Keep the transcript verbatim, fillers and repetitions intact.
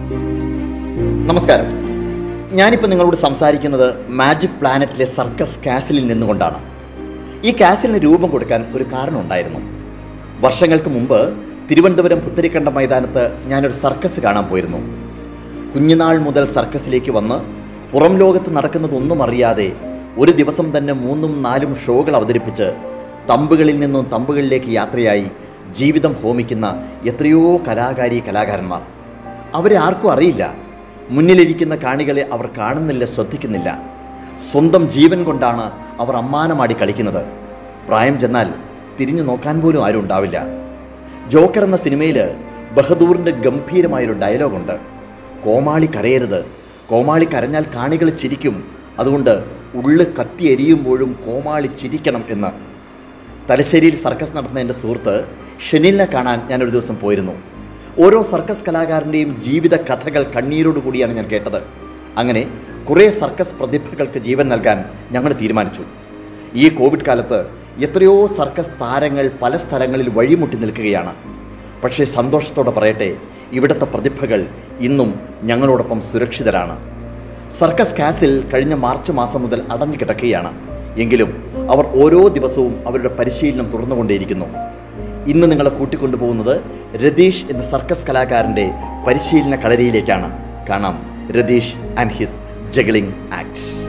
നമസ്കാരം. ഞാനിപ്പോൾ നിങ്ങളോട് സംസാരിക്കുന്നത് മാജിക് പ്ലാനറ്റിലെ സർക്കസ് കാസിലിൽ നിന്നുകൊണ്ടാണ്. ഈ കാസിലിന് രൂപം കൊടുക്കാൻ ഒരു കാരണമുണ്ടായിരുന്നു. വർഷങ്ങൾക്ക് മുമ്പ് തിരുവനന്തപുരം പുത്തരിക്കണ്ട മൈതാനത്ത് ഞാനൊരു സർക്കസ് കാണാൻ പോയിരുന്നു. കുഞ്ഞുനാൾ മുതൽ സർക്കസിലേക്ക് വന്ന് പുറം ലോകത്ത് നടക്കുന്നതൊന്നും അറിയാതെ ഒരു ദിവസം തന്നെ മൂന്നും നാലും ഷോകൾ അവതരിപ്പിച്ച് തമ്പുകളിൽ നിന്നും തമ്പുകളിലേക്ക് യാത്രയായി ജീവിതം ഹോമിക്കുന്ന എത്രയോ കലാകാരി കലാകാരന്മാർ. അവരെ ആർക്കും അറിയില്ല. മുന്നിലിരിക്കുന്ന കാണികളെ അവർ കാണുന്നില്ല, ശ്രദ്ധിക്കുന്നില്ല. സ്വന്തം ജീവൻ കൊണ്ടാണ് അവർ അമ്മാനമാടി കളിക്കുന്നത്. പ്രായം ചെന്നാൽ തിരിഞ്ഞു നോക്കാൻ പോലും ആരും ഉണ്ടാവില്ല. ജോക്കർ എന്ന സിനിമയിൽ ബഹദൂറിൻ്റെ ഗംഭീരമായൊരു ഡയലോഗുണ്ട്. കോമാളി കരയരുത്, കോമാളി കരഞ്ഞാൽ കാണികൾ ചിരിക്കും, അതുകൊണ്ട് ഉള്ളു കത്തി എരിയുമ്പോഴും കോമാളി ചിരിക്കണം എന്ന്. തലശ്ശേരിയിൽ സർക്കസ് നടത്തുന്ന എൻ്റെ സുഹൃത്ത് ഷെനിലിനെ കാണാൻ ഞാനൊരു ദിവസം പോയിരുന്നു. ഓരോ സർക്കസ് കലാകാരൻ്റെയും ജീവിത കഥകൾ കണ്ണീരോട് കൂടിയാണ് ഞാൻ കേട്ടത്. അങ്ങനെ കുറേ സർക്കസ് പ്രതിഭകൾക്ക് ജീവൻ നൽകാൻ ഞങ്ങൾ തീരുമാനിച്ചു. ഈ കോവിഡ് കാലത്ത് എത്രയോ സർക്കസ് താരങ്ങൾ പല സ്ഥലങ്ങളിൽ വഴിമുട്ടി നിൽക്കുകയാണ്. പക്ഷേ സന്തോഷത്തോടെ പറയട്ടെ, ഇവിടുത്തെ പ്രതിഭകൾ ഇന്നും ഞങ്ങളോടൊപ്പം സുരക്ഷിതരാണ്. സർക്കസ് കാസിൽ കഴിഞ്ഞ മാർച്ച് മാസം മുതൽ അടഞ്ഞു കിടക്കുകയാണ്. എങ്കിലും അവർ ഓരോ ദിവസവും അവരുടെ പരിശീലനം തുടർന്നുകൊണ്ടേയിരിക്കുന്നു. ഇന്ന് നിങ്ങളെ കൂട്ടിക്കൊണ്ടുപോകുന്നത് രതീഷ് എന്ന സർക്കസ് കലാകാരൻ്റെ പരിശീലന കളരിയിലേക്കാണ്. കാണാം Ratheesh and his juggling act.